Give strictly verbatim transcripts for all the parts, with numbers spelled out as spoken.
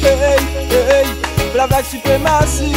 hey, hey. La vague suprématie,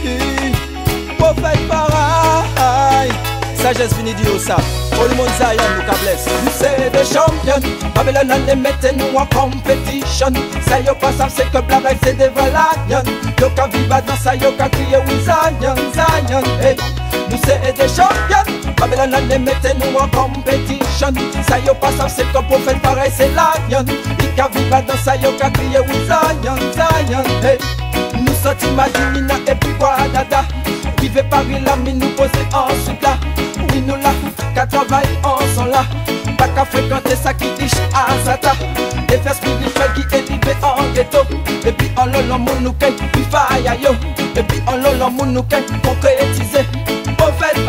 prophète pareil. Sagesse fini dit au ça. Pour le monde Zion, nous ka bless. Nous c'est des champions. Babylone on les mette nous en competition. Ça yo pas ça c'est que la vague c'est des valagnons. Yo ka viva dans ça yo ka crier oui Zion, Zion, hey. Nous c'est des champions. Babylone on les mette nous en competition. Ça yo pas ça c'est que prophète pareil c'est lion. Il ka viva dans ça yo ka crier oui Zion, Zion, hey. Nous sortis Madinina et puis Guadada. Vivez Paris là, mais nous poser ensuite là. Oui nous là, qu'à travailler ensemble là. Pas qu'à fréquenter ça qui diche à Sata. Des frères spirituels qui élevés en ghetto. Et puis en l'on moun nous ken, puis faille yo. Et puis en l'on moun nous ken, concrétiser. Prophète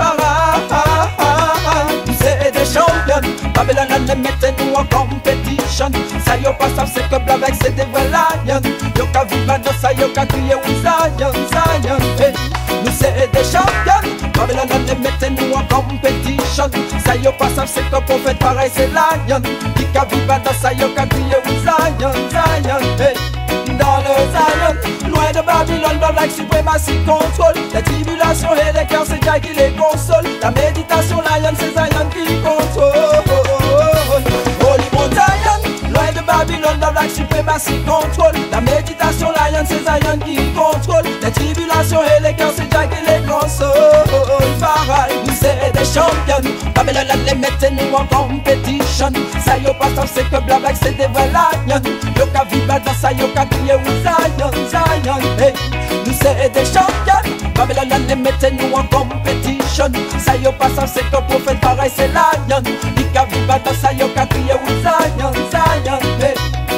para, nous c'est des champions. Babylone on les mette nous en competition. Ça yo pas ça c'est que avec c'est des vrais lions. Yo ka vivre dans ça yo ka crier oui Zion, Zion, hey. Nous c'est des champions. Babylone on les mette nous en competition. Ça yo pas ça c'est que prophète pareil c'est lion. Qui ka vivre dans ça yo ka crier oui Zion, Zion, hey. Dans le Zion, loin de Babylone, dans la suprématie contrôle. La tribulation et les cœurs, c'est Jah qui les console. La méditation, Lion, c'est Zion qui contrôle. Holy Mount Zion, loin de Babylone, dans la suprématie contrôle. La méditation, Lion, c'est Zion qui contrôle. La tribulation et les cœurs, c'est Jah qui les console. Pareil, nous c'est des champions. Babylone, on les mette nous en competition. Ça yo pas ça c'est que blablabla c'est des vrais lions. Yo ka vivre dans ça yo ka crier oui Zion, Zion, hey. Nous c'est des champions. Babylone on les mette nous en competition. Ça yo pas ça c'est que prophète pareil c'est lion. Il ka vivre dans ça yo ka crier oui Zion, Zion, hey.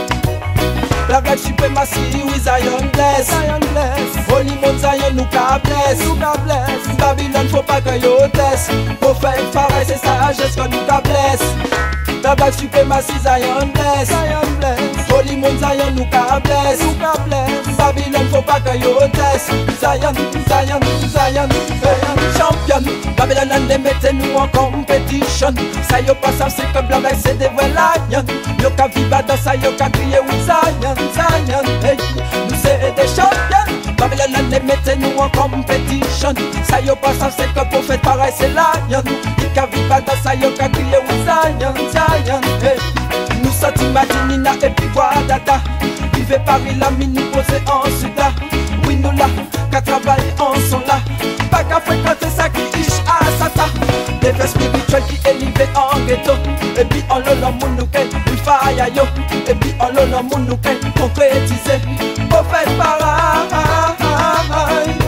La vague suprématie, oui Zion bless, Zion bless. Holy Mount Zion nous ka bless, nous ka bless. Babylone faut pas que yo teste. Prophète pareil c'est sagesse que nous ka bless. La vague suprématie Zion bless, Zion bless. Holy Mount Zion nous ka bless, nous ka bless. Babylone faut pas que yo teste. Zion, Zion, Zion, Zion champion. Babylone on les mette nous en competition. Ça yo pas ça c'est que blablabla c'est des vrais lions. Yo ka vivre dans ça yo ka crier oui Zion, Zion, hey. Nous c'est des champions. Babylone on les mette nous en competition. Ça yo pas ça c'est que prophète pareil c'est lion. Il ka vivre dans ça yo ka crier oui Zion, Zion, hey. Nous sortis Madinina et puis Guadada. Vivez Paris là, mais nous poser ensuite là. Oui nous là, qu'à travailler ensemble là. Pas qu'à fréquenter ça qui iche à Sata. Des frères spirituels qui élevés en ghetto. Et puis en l'on moun nous ken, oui faille yo. Et puis en l'on moun nous ken, concrétiser. Prophète pareil.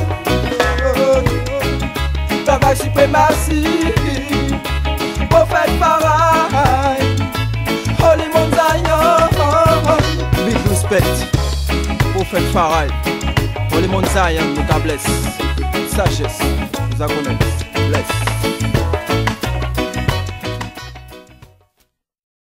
La vague suprématie. Prophète pareil. Holy Mount Zion. Big respect. Prophète pareil. Holy Mount Zion nous ka bless. Sagesse, nous a connaître. Bless.